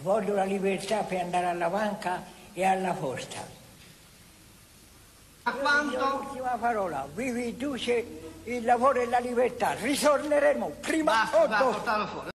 Voglio la libertà per andare alla banca e alla posta. A quanto? L'ultima parola, vi riduce il lavoro e la libertà. Ritorneremo prima o dopo. Portarlo fuori.